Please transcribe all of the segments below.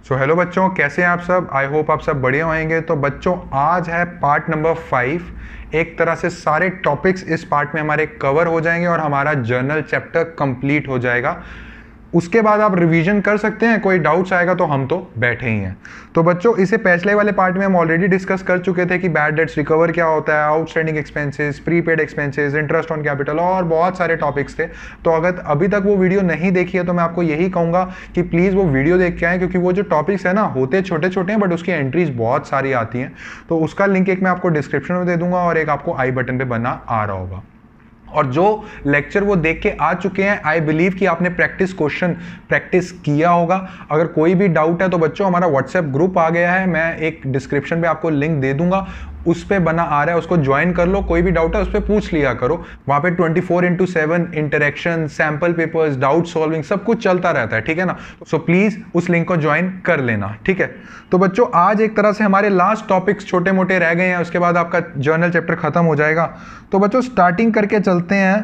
So hello बच्चों, कैसे हैं आप सब। आई होप आप सब बढ़िया होंगे। तो बच्चों, आज है पार्ट नंबर 5। एक तरह से सारे टॉपिक्स इस पार्ट में हमारे कवर हो जाएंगे और हमारा जर्नल चैप्टर कंप्लीट हो जाएगा। उसके बाद आप रिवीजन कर सकते हैं, कोई डाउट्स आएगा तो हम तो बैठे ही हैं। तो बच्चों, इसे पिछले वाले पार्ट में हम ऑलरेडी डिस्कस कर चुके थे कि बैड डेट्स रिकवर क्या होता है, outstanding expenses, prepaid expenses, interest on capital और बहुत सारे टॉपिक्स थे। तो अगर अभी तक वो वीडियो नहीं देखी है तो मैं आपको यही कहूंगा कि प्लीज़ वो वीडियो देख के आएँ, क्योंकि वो जो टॉपिक्स है ना, होते छोटे छोटे हैं बट उसकी एंट्रीज बहुत सारी आती हैं। तो उसका लिंक एक मैं आपको डिस्क्रिप्शन में दे दूंगा और एक आपको आई बटन पे बना आ रहा होगा। और जो लेक्चर वो देख के आ चुके हैं, आई बिलीव कि आपने क्वेश्चन प्रैक्टिस किया होगा। अगर कोई भी डाउट है तो बच्चों, हमारा व्हाट्सएप ग्रुप आ गया है, मैं एक डिस्क्रिप्शन पे आपको लिंक दे दूंगा, उस पे बना आ रहा है, उसको ज्वाइन कर लो। कोई भी डाउट है उस पर पूछ लिया करो। वहां पे 24/7 interaction, sample papers, doubt solving सब कुछ चलता रहता है, ठीक है ना। सो प्लीज उस लिंक को ज्वाइन कर लेना, ठीक है। तो बच्चों, आज एक तरह से हमारे लास्ट टॉपिक्स छोटे मोटे रह गए हैं, उसके बाद आपका जर्नल चैप्टर खत्म हो जाएगा। तो बच्चों, स्टार्टिंग करके चलते हैं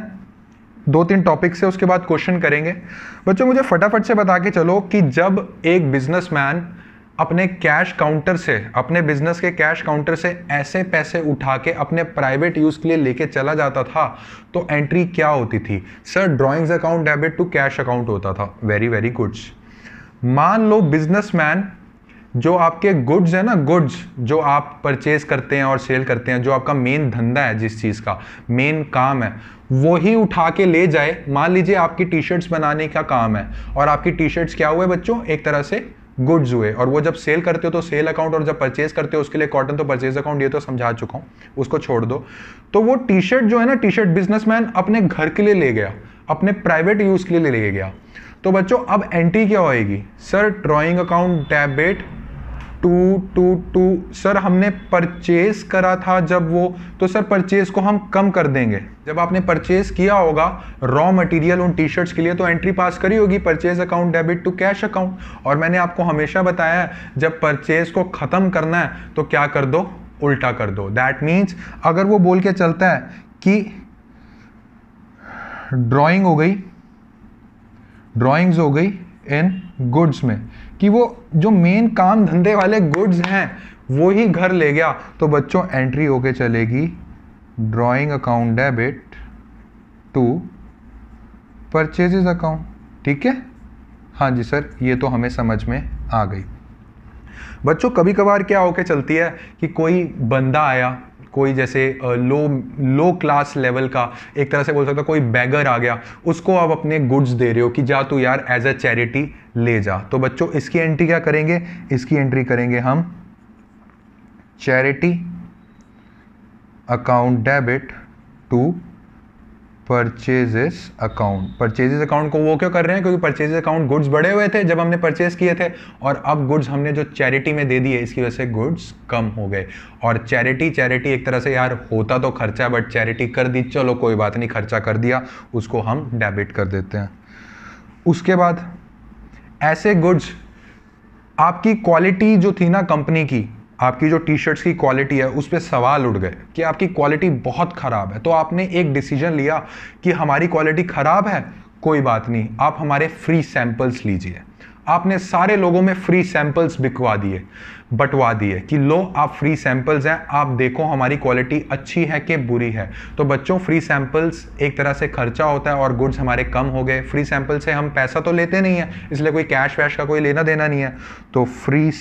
2-3 टॉपिक से, उसके बाद क्वेश्चन करेंगे। बच्चों, मुझे फटाफट से बता के चलो कि जब एक बिजनेसमैन अपने कैश काउंटर से, अपने बिजनेस के कैश काउंटर से ऐसे पैसे उठा के अपने प्राइवेट यूज के लिए लेके चला जाता था तो एंट्री क्या होती थी? Sir, drawings account debit to cash account होता था। Very very goods. मान लो बिजनेसमैन जो आपके गुड्स है ना, गुड्स जो आप परचेज करते हैं और सेल करते हैं, जो आपका मेन धंधा है, जिस चीज का मेन काम है, वो ही उठा के ले जाए। मान लीजिए आपकी टी शर्ट्स बनाने का काम है और आपकी टी शर्ट्स क्या हुए बच्चों, एक तरह से गुड्स हुए, और वो जब सेल करते हो तो सेल अकाउंट, और जब परचेज करते हो उसके लिए कॉटन तो परचेज अकाउंट। ये तो समझा चुका हूं, उसको छोड़ दो। तो वो टी शर्ट जो है ना, टी शर्ट बिजनेसमैन अपने घर के लिए ले गया, अपने प्राइवेट यूज के लिए ले गया। तो बच्चों, अब एंट्री क्या होएगी? Sir, drawing account debit to sir, हमने परचेज करा था जब वो, तो सर परचेज को हम कम कर देंगे। जब आपने परचेज किया होगा रॉ मटेरियल उन टी शर्ट्स के लिए, तो एंट्री पास करी होगी purchase account debit to cash account. और मैंने आपको हमेशा बताया है, जब परचेज को खत्म करना है तो क्या कर दो, उल्टा कर दो। दैट मीन्स अगर वो बोल के चलता है कि ड्रॉइंग हो गई, ड्रॉइंग्स हो गई इन गुड्स में, कि वो जो मेन काम धंधे वाले गुड्स हैं वो ही घर ले गया, तो बच्चों एंट्री होके चलेगी drawing account debit to purchases account. ठीक है, हाँ जी सर, ये तो हमें समझ में आ गई। बच्चों, कभी कभार क्या होके चलती है कि कोई बंदा आया, कोई जैसे लो क्लास लेवल का, एक तरह से बोल सकता, कोई बैगर आ गया, उसको आप अपने गुड्स दे रहे हो कि जा तू यार एज अ चैरिटी ले जा। तो बच्चों, इसकी एंट्री क्या करेंगे? इसकी एंट्री करेंगे हम charity account debit to purchases account. Purchases account को वो क्यों कर रहे हैं? क्योंकि परचेजेस अकाउंट गुड्स बढ़े हुए थे जब हमने परचेज किए थे, और अब गुड्स हमने जो चैरिटी में दे दिए, इसकी वजह से गुड्स कम हो गए। और चैरिटी एक तरह से यार होता तो खर्चा, बट चैरिटी कर दी, चलो कोई बात नहीं, खर्चा कर दिया, उसको हम डेबिट कर देते हैं। उसके बाद ऐसे गुड्स, आपकी क्वालिटी जो थी ना कंपनी की, आपकी जो टी शर्ट्स की क्वालिटी है उस पर सवाल उठ गए कि आपकी क्वालिटी बहुत ख़राब है। तो आपने एक डिसीजन लिया कि हमारी क्वालिटी ख़राब है, कोई बात नहीं, आप हमारे फ्री सैंपल्स लीजिए। आपने सारे लोगों में फ्री सैंपल्स बंटवा दिए कि लो, आप फ्री सैंपल्स हैं, आप देखो हमारी क्वालिटी अच्छी है कि बुरी है। तो बच्चों, फ्री सैंपल्स एक तरह से खर्चा होता है और गुड्स हमारे कम हो गए। फ्री सैंपल से हम पैसा तो लेते नहीं है, इसलिए कोई कैश वैश का कोई लेना देना नहीं है। तो free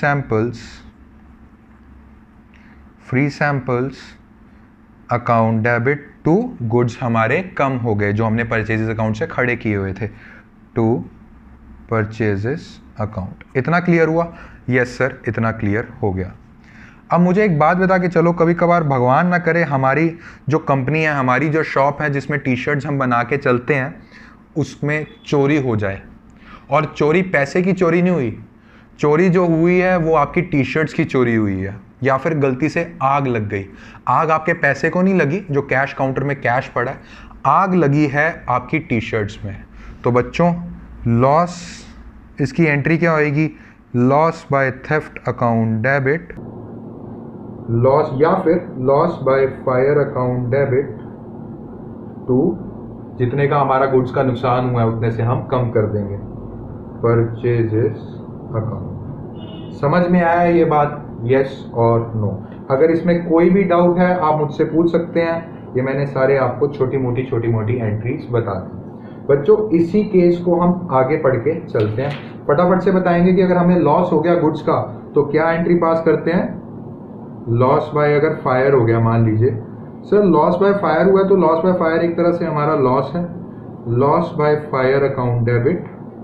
samples account debit to goods हमारे कम हो गए, जो हमने परचेजेस अकाउंट से खड़े किए हुए थे, टू परचेजेस अकाउंट। इतना क्लियर हुआ? यस सर, इतना क्लियर हो गया। अब मुझे एक बात बता के चलो, कभी कभार भगवान ना करे हमारी जो कंपनी है, हमारी जो शॉप है जिसमें टी शर्ट्स हम बना के चलते हैं, उसमें चोरी हो जाए। और चोरी पैसे की चोरी नहीं हुई, चोरी जो हुई है वो आपकी टी शर्ट्स की चोरी हुई है, या फिर गलती से आग लग गई। आग आपके पैसे को नहीं लगी, जो कैश काउंटर में कैश पड़ा है, आग लगी है आपकी टी शर्ट्स में। तो बच्चों, लॉस, इसकी एंट्री क्या होएगी? Loss by theft account debit, loss या फिर loss by fire account debit to, जितने का हमारा गुड्स का नुकसान हुआ है उतने से हम कम कर देंगे, परचेजेस अकाउंट। समझ में आया ये बात? यस और नो? अगर इसमें कोई भी डाउट है आप मुझसे पूछ सकते हैं। ये मैंने सारे आपको छोटी मोटी एंट्रीज बता दी। बच्चों इसी केस को हम आगे पढ़ के चलते हैं। फटाफट से बताएंगे कि अगर हमें लॉस हो गया गुड्स का तो क्या एंट्री पास करते हैं? लॉस बाय, अगर फायर हो गया मान लीजिए सर, लॉस बाय फायर हुआ तो लॉस बाय फायर एक तरह से हमारा लॉस है। Loss by fire account debit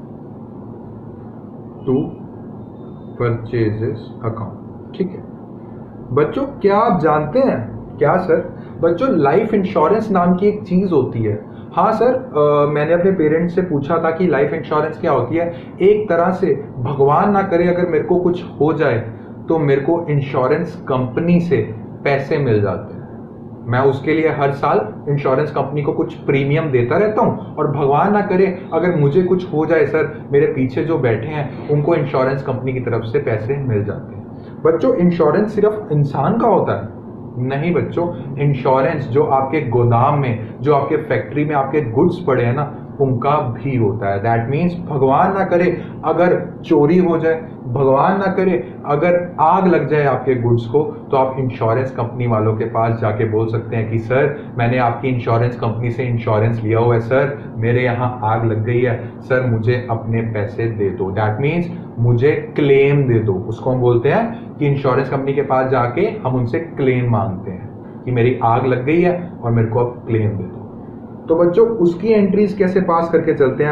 to purchases account. ठीक है बच्चों, क्या आप जानते हैं क्या सर बच्चों लाइफ इंश्योरेंस नाम की एक चीज होती है? हाँ सर, मैंने अपने पेरेंट्स से पूछा था कि लाइफ इंश्योरेंस क्या होती है। एक तरह से भगवान ना करे अगर मेरे को कुछ हो जाए तो मेरे को इंश्योरेंस कंपनी से पैसे मिल जाते हैं। मैं उसके लिए हर साल इंश्योरेंस कंपनी को कुछ प्रीमियम देता रहता हूं और भगवान ना करे अगर मुझे कुछ हो जाए सर, मेरे पीछे जो बैठे हैं उनको इंश्योरेंस कंपनी की तरफ से पैसे मिल जाते हैं। बच्चों इंश्योरेंस सिर्फ इंसान का होता है? नहीं बच्चों, इंश्योरेंस जो आपके गोदाम में, जो आपके फैक्ट्री में आपके गुड्स पड़े हैं ना, उनका भी होता है। दैट मीन्स भगवान ना करे अगर चोरी हो जाए, भगवान ना करे अगर आग लग जाए आपके गुड्स को, तो आप इंश्योरेंस कंपनी वालों के पास जाके बोल सकते हैं कि सर मैंने आपकी इंश्योरेंस कंपनी से इंश्योरेंस लिया हुआ है सर, मेरे यहाँ आग लग गई है सर, मुझे अपने पैसे दे दो। दैट मीन्स मुझे क्लेम दे दो। उसको हम बोलते हैं कि इंश्योरेंस कंपनी के पास जाके हम उनसे क्लेम मांगते हैं कि मेरी आग लग गई है और मेरे को अब क्लेम दे दो। तो बच्चों उसकी एंट्रीज कैसे पास करके चलते हैं?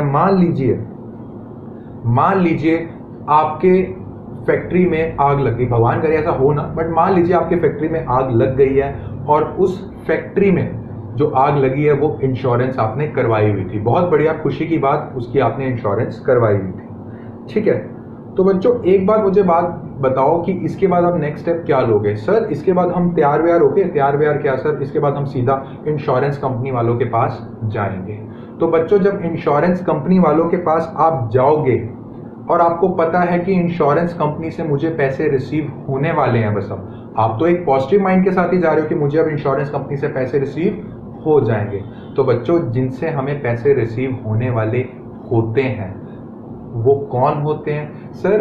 मान लीजिए आपके फैक्ट्री में आग लग गई, भगवान करे ऐसा हो ना, बट मान लीजिए आपके फैक्ट्री में आग लग गई है और उस फैक्ट्री में जो आग लगी है वो इंश्योरेंस आपने करवाई हुई थी। बहुत बढ़िया, खुशी की बात, उसकी आपने इंश्योरेंस करवाई हुई थी। ठीक है, तो बच्चों एक बात मुझे बताओ कि इसके बाद आप नेक्स्ट स्टेप क्या लोगे? सर इसके बाद हम तैयार व्यार होके, तैयार व्यार क्या सर, इसके बाद हम सीधा इंश्योरेंस कंपनी वालों के पास जाएंगे। तो बच्चों जब इंश्योरेंस कंपनी वालों के पास आप जाओगे और आपको पता है कि इंश्योरेंस कंपनी से मुझे पैसे रिसीव होने वाले हैं, बस अब आप तो एक पॉजिटिव माइंड के साथ ही जा रहे हो कि मुझे अब इंश्योरेंस कंपनी से पैसे रिसीव हो जाएंगे। तो बच्चों जिनसे हमें पैसे रिसीव होने वाले होते हैं वो कौन होते हैं?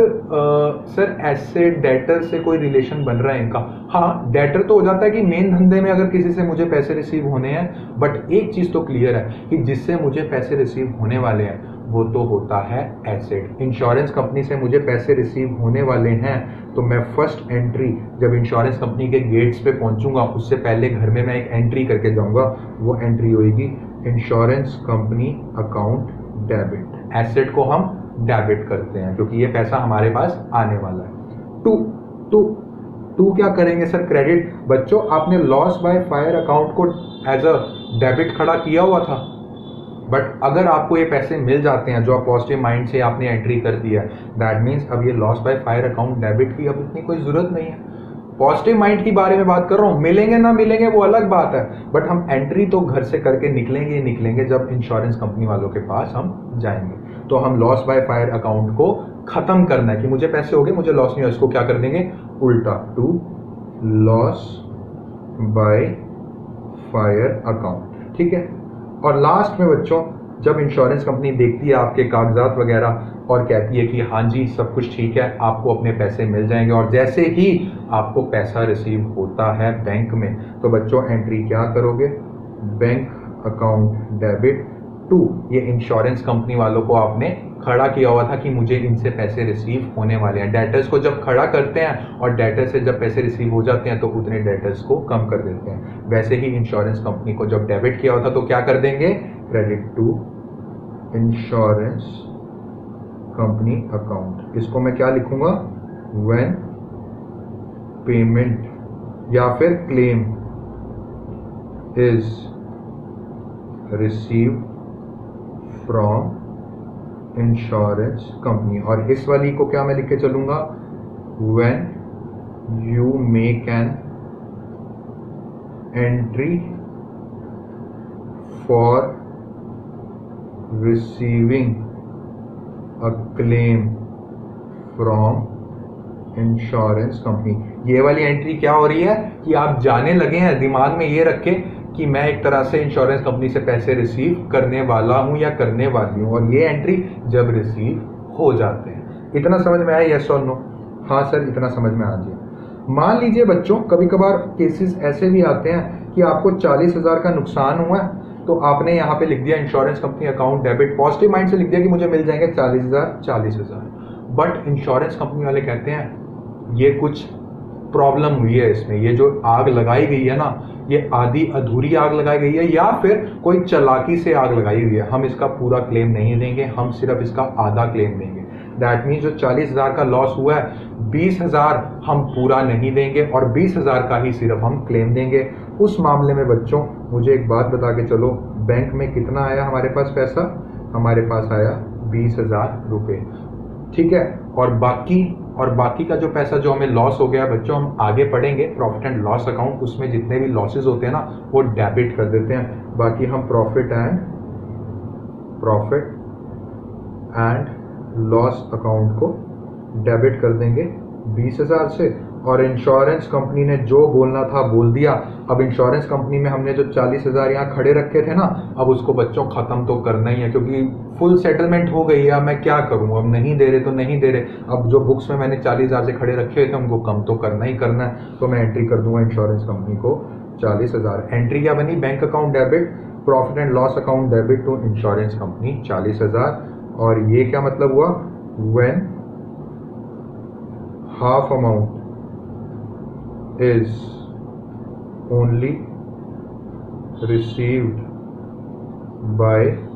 सर एसेट डेटर से कोई रिलेशन बन रहा है इनका? हाँ, डेटर तो हो जाता है कि मेन धंधे में अगर किसी से मुझे पैसे रिसीव होने हैं, बट एक चीज तो क्लियर है कि जिससे मुझे पैसे रिसीव होने वाले हैं वो तो होता है एसेट। इंश्योरेंस कंपनी से मुझे पैसे रिसीव होने वाले हैं तो मैं फर्स्ट एंट्री जब इंश्योरेंस कंपनी के गेट्स पे पहुंचूंगा उससे पहले घर में मैं एक एंट्री करके जाऊंगा। वो एंट्री होगी insurance company account debit. Asset को हम डेबिट करते हैं क्योंकि ये पैसा हमारे पास आने वाला है। टू क्या करेंगे सर? क्रेडिट। बच्चों आपने लॉस बाय फायर अकाउंट को एज अ डेबिट खड़ा किया हुआ था, बट अगर आपको ये पैसे मिल जाते हैं जो आप पॉजिटिव माइंड से आपने एंट्री कर दिया, दैट मीन्स अब ये loss by fire account debit की अब इतनी कोई जरूरत नहीं है। पॉजिटिव माइंड की बारे में बात कर रहा हूँ, मिलेंगे ना मिलेंगे वो अलग बात है, बट हम एंट्री तो घर से करके निकलेंगे जब इंश्योरेंस कंपनी वालों के पास हम जाएंगे। तो हम लॉस बाय फायर अकाउंट को खत्म करना है कि मुझे पैसे हो गए, मुझे लॉस नहीं हो, इसको क्या कर देंगे उल्टा, to loss by fire account. ठीक है, और लास्ट में बच्चों जब इंश्योरेंस कंपनी देखती है आपके कागजात वगैरह और कहती है कि हाँ जी सब कुछ ठीक है, आपको अपने पैसे मिल जाएंगे, और जैसे ही आपको पैसा रिसीव होता है बैंक में तो बच्चों एंट्री क्या करोगे? बैंक अकाउंट डेबिट टू, ये इंश्योरेंस कंपनी वालों को आपने खड़ा किया हुआ था कि मुझे इनसे पैसे रिसीव होने वाले हैं। डेटर्स को जब खड़ा करते हैं और डेटर से जब पैसे रिसीव हो जाते हैं तो उतने डेटर्स को कम कर देते हैं। वैसे ही इंश्योरेंस कंपनी को जब डेबिट किया हुआ था तो क्या कर देंगे? Credit to insurance company account. इसको मैं क्या लिखूंगा? व्हेन पेमेंट या फिर claim is receive from insurance company. और इस वाली को क्या मैं लिख के चलूंगा? When you make an entry for receiving a claim from insurance company. ये वाली एंट्री क्या हो रही है कि आप जाने लगे हैं, दिमाग में ये रखें कि मैं एक तरह से इंश्योरेंस कंपनी से पैसे रिसीव करने वाला हूं या करने वाली हूं, और ये एंट्री जब रिसीव हो जाते हैं। इतना समझ में आया? यस और नो? हाँ सर, इतना समझ में आना चाहिए। मान लीजिए बच्चों, कभी कभार केसेस ऐसे भी आते हैं कि आपको 40,000 का नुकसान हुआ है, तो आपने यहाँ पे लिख दिया insurance company account debit, positive mind से लिख दिया कि मुझे मिल जाएंगे 40,000। बट इंश्योरेंस कंपनी वाले कहते हैं ये कुछ प्रॉब्लम हुई है इसमें, ये जो आग लगाई गई है ना, ये आधी अधूरी आग लगाई गई है या फिर कोई चालाकी से आग लगाई हुई है, हम इसका पूरा क्लेम नहीं देंगे, हम सिर्फ इसका आधा क्लेम देंगे। दैट मीन्स जो 40,000 का लॉस हुआ है, 20,000 हम पूरा नहीं देंगे और 20,000 का ही सिर्फ हम क्लेम देंगे। उस मामले में बच्चों मुझे एक बात बता के चलो, बैंक में कितना आया हमारे पास पैसा? हमारे पास आया 20,000 रुपये, ठीक है। और बाकी का जो पैसा जो हमें लॉस हो गया बच्चों, हम आगे पढ़ेंगे प्रॉफिट एंड लॉस अकाउंट, उसमें जितने भी लॉसेस होते हैं ना वो डेबिट कर देते हैं। बाकी हम प्रॉफिट एंड लॉस अकाउंट को डेबिट कर देंगे 20,000 से। और इंश्योरेंस कंपनी ने जो बोलना था बोल दिया। अब इंश्योरेंस कंपनी में हमने जो 40,000 यहाँ खड़े रखे थे ना, अब उसको बच्चों खत्म तो करना ही है, क्योंकि फुल सेटलमेंट हो गई है। मैं क्या करूँ, अब नहीं दे रहे तो नहीं दे रहे। अब जो बुक्स में मैंने 40,000 से खड़े रखे थे उनको कम तो करना ही करना है, तो मैं एंट्री कर दूंगा इंश्योरेंस कंपनी को 40,000। एंट्री क्या बनी? Bank account debit, profit and loss account debit to insurance company 40,000। और ये क्या मतलब हुआ? When half amount is only received by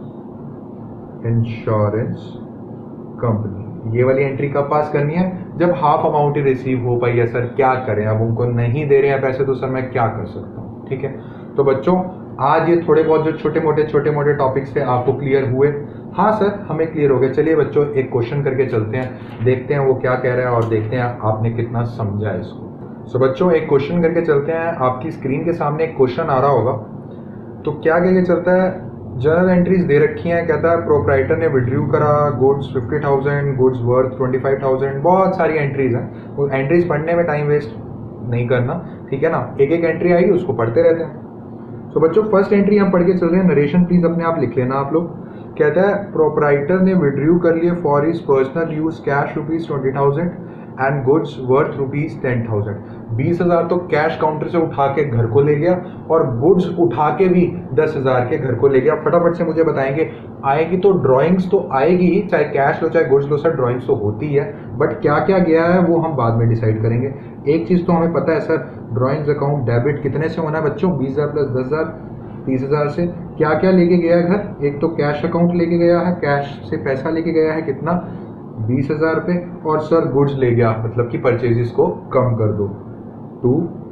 insurance company। ये वाली एंट्री कब पास करनी है? जब हाफ अमाउंट ही रिसीव हो पाई है। सर क्या करें, अब उनको नहीं दे रहे हैं पैसे, तो सर मैं क्या कर सकता हूँ? ठीक है, तो बच्चों आज ये थोड़े बहुत जो छोटे मोटे टॉपिक्स थे आपको क्लियर हुए? हाँ सर, हमें क्लियर हो गया। चलिए बच्चों एक क्वेश्चन करके चलते हैं, देखते हैं वो क्या कह रहा है और देखते हैं आपने कितना समझा इसको। सो बच्चों एक क्वेश्चन करके चलते हैं। आपकी स्क्रीन के सामने एक क्वेश्चन आ रहा होगा, तो क्या कह के चलता है? जर्नल एंट्रीज दे रखी हैं, कहता है प्रोप्राइटर ने विड्रू करा गुड्स 50,000, गुड्स वर्थ 25,000। बहुत सारी एंट्रीज हैं, वो एंट्रीज पढ़ने में टाइम वेस्ट नहीं करना, ठीक है ना। एक एक एंट्री आएगी उसको पढ़ते रहते हैं। सो बच्चों फर्स्ट एंट्री हम पढ़ के चल रहे हैं, नरेशन प्लीज अपने आप लिख लेना आप लोग। कहता है प्रोप्राइटर ने विड्रू कर लिए for his personal use cash ₹20,000 and goods worth ₹10,000। 20,000 तो कैश काउंटर से उठा के घर को ले गया और गुड्स उठा के भी 10,000 के घर को ले गया। फटाफट से मुझे बताएंगे, आएगी तो ड्राइंग्स तो आएगी ही, चाहे कैश लो चाहे गुड्स लो सर, ड्राइंग्स तो होती है। बट क्या क्या गया है वो हम बाद में डिसाइड करेंगे। एक चीज़ तो हमें पता है सर, ड्राइंग्स अकाउंट डेबिट कितने से होना है बच्चों? 20,000 प्लस 10,000, 30,000 से। क्या क्या लेके गया है घर? एक तो कैश अकाउंट लेके गया है, कैश से पैसा लेके गया है कितना? 20,000 पे। और सर गुड्स ले गया, मतलब कि परचेजेस को कम कर दो, टू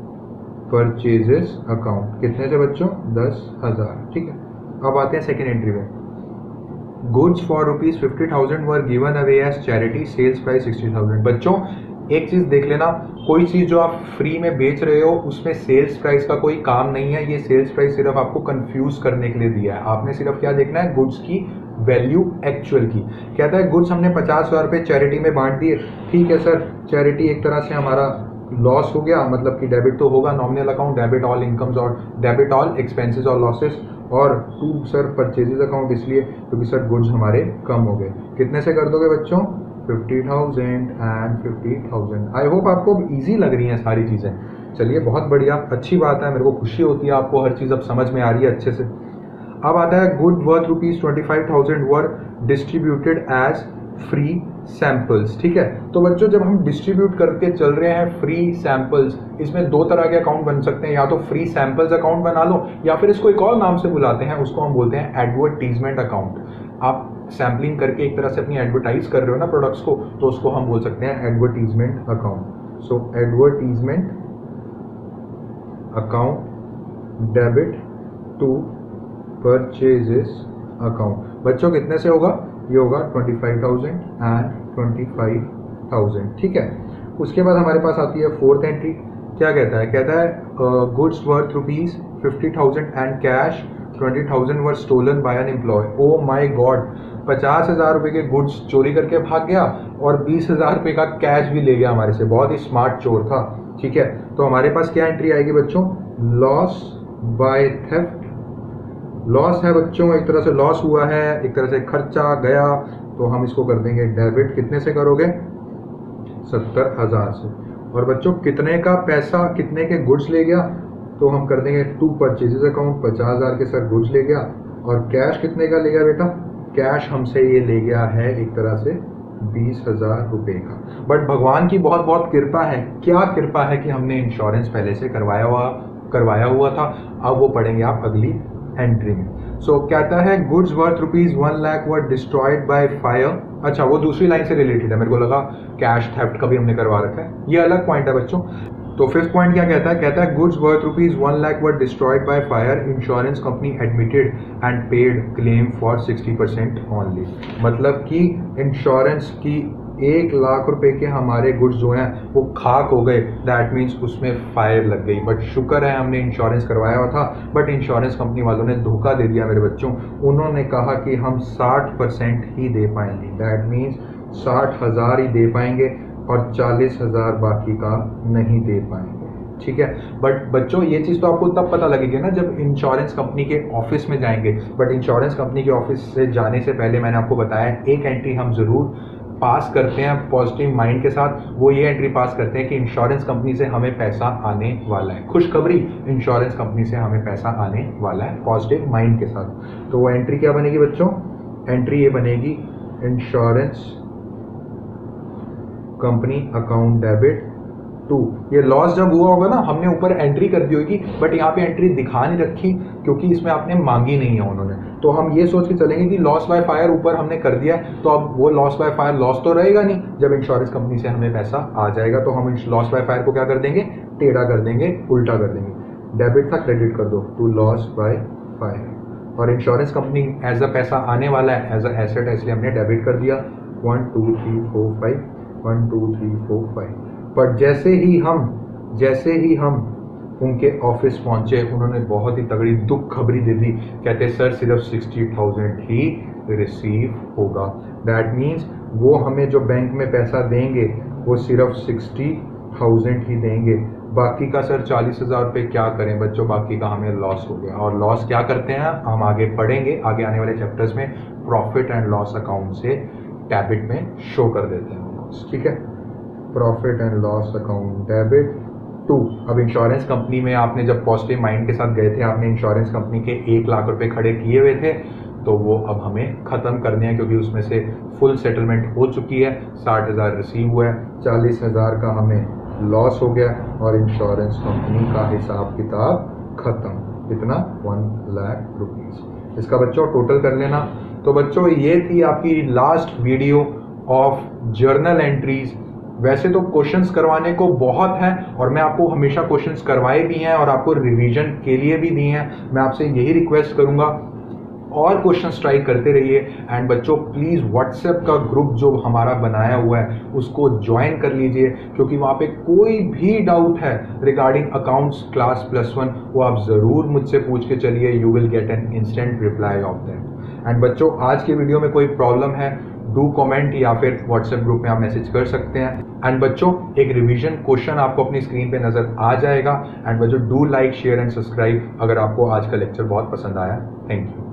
परचेजेस अकाउंट कितने से बच्चों? 10,000। ठीक है, अब आते हैं सेकेंड एंट्री में। Goods for ₹50,000 were given away as charity, sales price 60,000। बच्चों एक चीज देख लेना, कोई चीज जो आप फ्री में बेच रहे हो उसमें सेल्स प्राइस का कोई काम नहीं है। ये सेल्स प्राइस सिर्फ आपको कंफ्यूज करने के लिए दिया है। आपने सिर्फ क्या देखना है? गुड्स की वैल्यू एक्चुअल की। कहता है गुड्स हमने 50,000 रुपये चैरिटी में बांट दिए। ठीक है सर, चैरिटी एक तरह से हमारा लॉस हो गया, मतलब कि डेबिट तो होगा, nominal account debit all incomes और डेबिट ऑल एक्सपेंसेस और लॉसेस। और टू सर परचेजेस अकाउंट, इसलिए क्योंकि सर गुड्स हमारे कम हो गए। कितने से कर दोगे बच्चों? 50,000 एंड 50,000। आई होप आपको इजी लग रही हैं सारी चीज़ें। चलिए बहुत बढ़िया, अच्छी बात है, मेरे को खुशी होती है आपको हर चीज़ अब समझ में आ रही है अच्छे से। अब आता है good worth ₹25,000 were distributed as free samples. ठीक है, तो बच्चों जब हम डिस्ट्रीब्यूट करके चल रहे हैं फ्री सैंपल्स, इसमें दो तरह के अकाउंट बन सकते हैं, या तो फ्री सैंपल्स अकाउंट बना लो या फिर इसको एक और नाम से बुलाते हैं, उसको हम बोलते हैं एडवर्टीजमेंट अकाउंट। आप सैम्पलिंग करके एक तरह से अपनी एडवर्टाइज कर रहे हो ना प्रोडक्ट्स को, तो उसको हम बोल सकते हैं advertisement account. So advertisement account debit to purchases account. बच्चों कितने से होगा? ये होगा 25,000 एंड 25,000। ठीक है, उसके बाद हमारे पास आती है फोर्थ एंट्री। क्या कहता है? कहता है goods worth ₹50,000 and cash 20,000 were stolen by an employee. Oh my god, 50,000 रुपये के गुड्स चोरी करके भाग गया और 20,000 रुपये का कैश भी ले गया हमारे से। बहुत ही स्मार्ट चोर था। ठीक है, तो हमारे पास क्या एंट्री आएगी बच्चों? Loss by theft. लॉस है बच्चों, एक तरह से लॉस हुआ है, एक तरह से खर्चा गया, तो हम इसको कर देंगे डेबिट। कितने से करोगे? 70,000 से। और बच्चों कितने का पैसा कितने के गुड्स ले गया, तो हम कर देंगे टू परचेजेज अकाउंट, 50,000 के सर गुड्स ले गया। और कैश कितने का ले गया बेटा, कैश हमसे ये ले गया है एक तरह से 20,000 रुपये का। बट भगवान की बहुत बहुत कृपा है, क्या कृपा है कि हमने इंश्योरेंस पहले से करवाया हुआ था। अब वो पढ़ेंगे आप अगली एंट्री में। सो कहता है goods worth ₹1 lakh were destroyed by fire. अच्छा, वो दूसरी लाइन से रिलेटेड है, मेरे को लगा कैश थेफ्ट का भी हमने करवा रखा है, ये अलग पॉइंट है बच्चों। तो फिफ्थ पॉइंट क्या कहता है goods worth ₹1 lakh were destroyed by fire, insurance company admitted and paid claim for 60% only. मतलब कि इंश्योरेंस की 1 लाख रुपए के हमारे गुड्स जो हैं वो खाक हो गए, दैट मीन्स उसमें फायर लग गई। बट शुक्र है हमने इंश्योरेंस करवाया हुआ था, बट इंश्योरेंस कंपनी वालों ने धोखा दे दिया मेरे बच्चों। उन्होंने कहा कि हम 60% ही दे पाएंगे, दैट मीन्स 60,000 ही दे पाएंगे और 40,000 बाकी का नहीं दे पाएंगे। ठीक है, बट बच्चों ये चीज़ तो आपको तब पता लगेगी ना जब इंश्योरेंस कंपनी के ऑफिस में जाएंगे। बट इंश्योरेंस कंपनी के ऑफिस से जाने से पहले मैंने आपको बताया एक एंट्री हम ज़रूर पास करते हैं पॉजिटिव माइंड के साथ। वो ये एंट्री पास करते हैं कि इंश्योरेंस कंपनी से हमें पैसा आने वाला है, खुशखबरी, इंश्योरेंस कंपनी से हमें पैसा आने वाला है पॉजिटिव माइंड के साथ। तो वो एंट्री क्या बनेगी बच्चों, एंट्री ये बनेगी insurance company account debit to. ये लॉस जब हुआ होगा ना, हमने ऊपर एंट्री कर दी होगी, बट यहाँ पे एंट्री दिखा नहीं रखी क्योंकि इसमें आपने मांगी नहीं है उन्होंने। तो हम ये सोच के चलेंगे कि लॉस बाय फायर ऊपर हमने कर दिया, तो अब वो लॉस बाय फायर लॉस तो रहेगा नहीं। जब इंश्योरेंस कंपनी से हमें पैसा आ जाएगा तो हम लॉस बाय फायर को क्या कर देंगे, टेढ़ा कर देंगे, उल्टा कर देंगे। डेबिट था क्रेडिट कर दो टू लॉस बाय फायर। और इंश्योरेंस कंपनी एज अ पैसा आने वाला है, एज अ एसेट है, इसलिए हमने डेबिट कर दिया 1 2 3 4 5 1 2 3 4 5। पर जैसे ही हम उनके ऑफिस पहुंचे, उन्होंने बहुत ही तगड़ी दुख खबरी दे दी। कहते सर सिर्फ 60,000 ही रिसीव होगा, दैट मीन्स वो हमें जो बैंक में पैसा देंगे वो सिर्फ 60,000 ही देंगे। बाकी का सर 40,000 रुपये क्या करें बच्चों, बाकी का हमें लॉस हो गया। और लॉस क्या करते हैं हम आगे पढ़ेंगे, आगे आने वाले चैप्टर्स में प्रॉफिट एंड लॉस अकाउंट से डेबिट में शो कर देते हैं लॉस। ठीक है, profit and loss account debit to. अब इंश्योरेंस कंपनी में आपने जब पॉजिटिव माइंड के साथ गए थे, आपने इंश्योरेंस कंपनी के 1 लाख रुपए खड़े किए हुए थे, तो वो अब हमें ख़त्म करने हैं क्योंकि उसमें से फुल सेटलमेंट हो चुकी है। 60,000 रिसीव हुआ है, 40,000 का हमें लॉस हो गया और इंश्योरेंस कंपनी का हिसाब किताब ख़त्म। कितना, 1 लाख रुपीज़। इसका बच्चों टोटल कर लेना। तो बच्चों ये थी आपकी last video of journal entries. वैसे तो क्वेश्चंस करवाने को बहुत हैं और मैं आपको हमेशा क्वेश्चंस करवाए भी हैं और आपको रिवीजन के लिए भी दिए हैं। मैं आपसे यही रिक्वेस्ट करूंगा और क्वेश्चंस ट्राई करते रहिए। एंड बच्चों प्लीज़ व्हाट्सएप का ग्रुप जो हमारा बनाया हुआ है उसको ज्वाइन कर लीजिए, क्योंकि वहाँ पे कोई भी डाउट है रिगार्डिंग अकाउंट्स क्लास +1 वो आप ज़रूर मुझसे पूछ के चलिए, you will get an instant reply of that. And बच्चों आज के वीडियो में कोई प्रॉब्लम है डू कमेंट या फिर व्हाट्सएप ग्रुप में आप मैसेज कर सकते हैं। एंड बच्चों एक रिवीजन क्वेश्चन आपको अपनी स्क्रीन पे नजर आ जाएगा। एंड बच्चों do like share and subscribe अगर आपको आज का लेक्चर बहुत पसंद आया। Thank you.